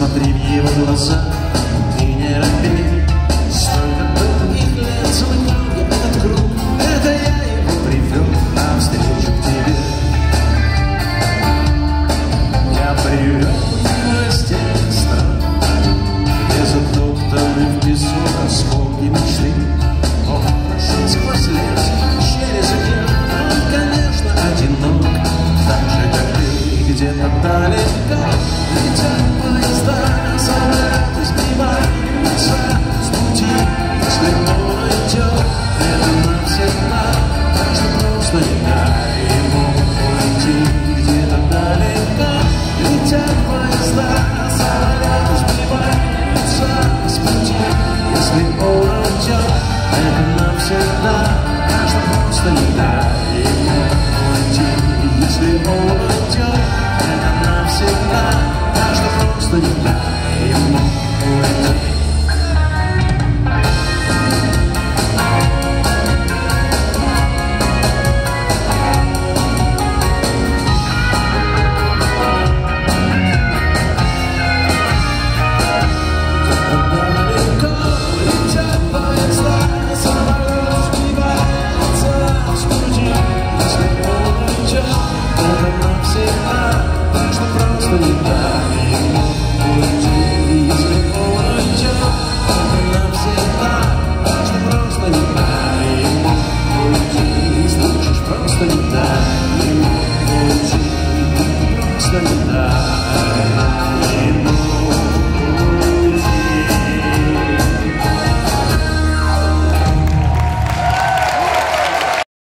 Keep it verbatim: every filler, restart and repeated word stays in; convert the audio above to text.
Смотри в его глаза и не робей. Столько был их лет, замыкал я этот круг. Это я его привел навстречу к тебе. Я привел его из тех стран, где затоптаны в песок осколки мечты. Он прошел сквозь лес, через океан. Он, конечно, одинок, так же, как ты, где-то далеко. Летят поезда, самолеты сбиваются с пути. Если он уйдет, это навсегда, так что просто не дай ему уйти. Где-то далеко летят поезда, самолеты сбиваются с пути. Если он уйдет, это навсегда, так что просто не дай ему уйти. Если он уйдет, это навсегда, так что просто не дай ему уйти.